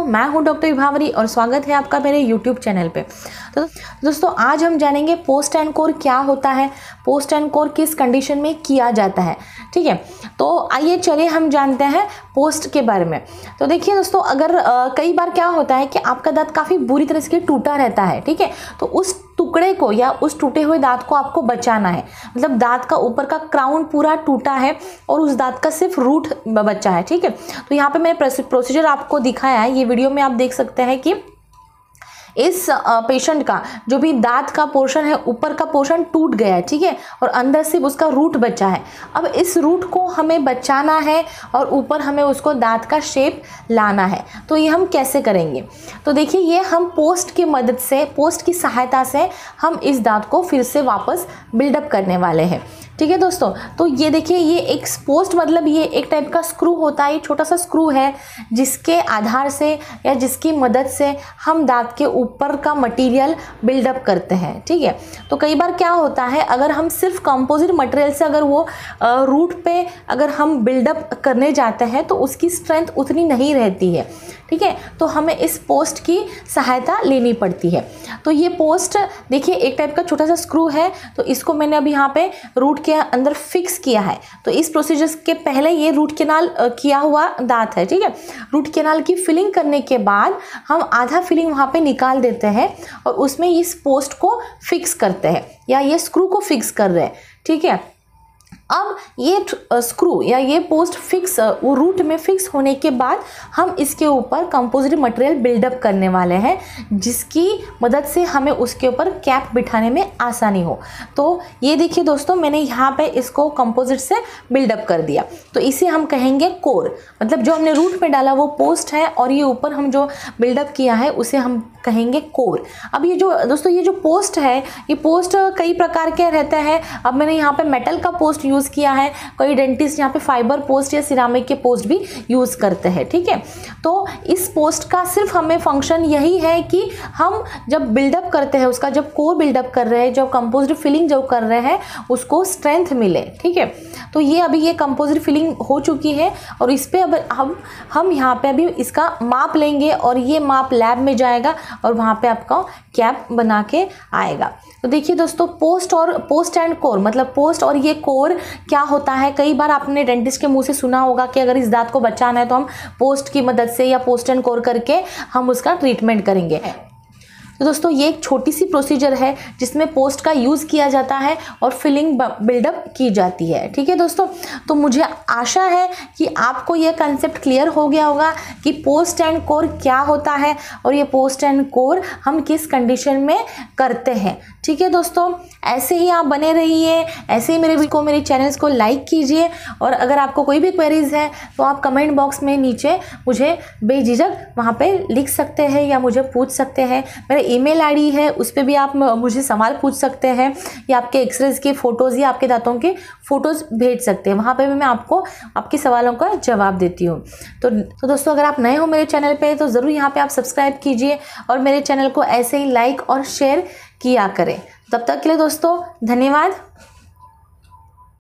मैं हूं डॉक्टर विभावरी और स्वागत है आपका मेरे YouTube चैनल पे। तो दोस्तों आज हम जानेंगे पोस्ट एंड कोर क्या होता है, पोस्ट एंड कोर किस कंडीशन में किया जाता है। ठीक है, तो आइए चलिए हम जानते हैं पोस्ट के बारे में। तो देखिए दोस्तों, अगर कई बार क्या होता है कि आपका दांत काफ़ी बुरी तरह से टूटा रहता है, ठीक है, तो उस टुकड़े को या उस टूटे हुए दांत को आपको बचाना है। मतलब दांत का ऊपर का क्राउन पूरा टूटा है और उस दांत का सिर्फ रूट बचा है। ठीक है, तो यहाँ पे मैंने प्रोसीजर आपको दिखाया है, ये वीडियो में आप देख सकते हैं कि इस पेशेंट का जो भी दांत का पोर्शन है, ऊपर का पोर्शन टूट गया है, ठीक है, और अंदर से उसका रूट बचा है। अब इस रूट को हमें बचाना है और ऊपर हमें उसको दांत का शेप लाना है। तो ये हम कैसे करेंगे? तो देखिए, ये हम पोस्ट की मदद से, पोस्ट की सहायता से हम इस दांत को फिर से वापस बिल्डअप करने वाले हैं। ठीक है दोस्तों, तो ये देखिए, ये एक पोस्ट मतलब ये एक टाइप का स्क्रू होता है, छोटा सा स्क्रू है जिसके आधार से या जिसकी मदद से हम दांत के ऊपर का मटेरियल बिल्डअप करते हैं। ठीक है, तो कई बार क्या होता है, अगर हम सिर्फ कंपोजिट मटेरियल से अगर वो रूट पे अगर हम बिल्डअप करने जाते हैं तो उसकी स्ट्रेंथ उतनी नहीं रहती है। ठीक है, तो हमें इस पोस्ट की सहायता लेनी पड़ती है। तो ये पोस्ट देखिए एक टाइप का छोटा सा स्क्रू है, तो इसको मैंने अभी यहाँ पे रूट के अंदर फिक्स किया है। तो इस प्रोसीजर के पहले ये रूट कैनाल किया हुआ दांत है। ठीक है, रूट कैनाल की फिलिंग करने के बाद हम आधा फिलिंग वहाँ पे निकाल देते हैं और उसमें इस पोस्ट को फिक्स करते हैं या ये स्क्रू को फिक्स कर रहे हैं। ठीक है, अब ये स्क्रू या ये पोस्ट फिक्स वो रूट में फिक्स होने के बाद हम इसके ऊपर कंपोजिट मटेरियल बिल्डअप करने वाले हैं, जिसकी मदद से हमें उसके ऊपर कैप बिठाने में आसानी हो। तो ये देखिए दोस्तों, मैंने यहाँ पे इसको कंपोजिट से बिल्डअप कर दिया। तो इसे हम कहेंगे कोर, मतलब जो हमने रूट में डाला वो पोस्ट है और ये ऊपर हम जो बिल्डअप किया है उसे हम कहेंगे कोर। अब ये जो दोस्तों, ये जो पोस्ट है, ये पोस्ट कई प्रकार के रहते हैं। अब मैंने यहाँ पे मेटल का पोस्ट यूज़ किया है, कई डेंटिस्ट यहाँ पे फाइबर पोस्ट या सिरामिक के पोस्ट भी यूज़ करते हैं। ठीक है, तो इस पोस्ट का सिर्फ हमें फंक्शन यही है कि हम जब बिल्डअप करते हैं, उसका जब कोर बिल्डअप कर रहे हैं, जब कंपोजिट फिलिंग जो कर रहे हैं उसको स्ट्रेंथ मिले। ठीक है, तो ये अभी ये कंपोजिट फिलिंग हो चुकी है और इस पर अब हम यहाँ पे अभी इसका माप लेंगे और ये माप लैब में जाएगा और वहाँ पे आपका कैप बना के आएगा। तो देखिए दोस्तों, पोस्ट एंड कोर मतलब पोस्ट और ये कोर क्या होता है। कई बार आपने डेंटिस्ट के मुंह से सुना होगा कि अगर इस दांत को बचाना है तो हम पोस्ट की मदद से या पोस्ट एंड कोर करके हम उसका ट्रीटमेंट करेंगे। तो दोस्तों, ये एक छोटी सी प्रोसीजर है जिसमें पोस्ट का यूज़ किया जाता है और फिलिंग बिल्डअप की जाती है। ठीक है दोस्तों, तो मुझे आशा है कि आपको ये कंसेप्ट क्लियर हो गया होगा कि पोस्ट एंड कोर क्या होता है और ये पोस्ट एंड कोर हम किस कंडीशन में करते हैं। ठीक है दोस्तों, ऐसे ही आप बने रहिए, ऐसे ही मेरे चैनल्स को लाइक कीजिए और अगर आपको कोई भी क्वेरीज है तो आप कमेंट बॉक्स में नीचे मुझे बेझिझक वहाँ पे लिख सकते हैं या मुझे पूछ सकते हैं। मेरा ईमेल आईडी है, उस पर भी आप मुझे सवाल पूछ सकते हैं या आपके एक्सरेज के फ़ोटोज़ या आपके दांतों के फ़ोटोज़ भेज सकते हैं। वहाँ पे भी मैं आपको आपके सवालों का जवाब देती हूँ। तो दोस्तों, अगर आप नए हो मेरे चैनल पे तो ज़रूर यहाँ पे आप सब्सक्राइब कीजिए और मेरे चैनल को ऐसे ही लाइक और शेयर किया करें। तब तक के लिए दोस्तों धन्यवाद।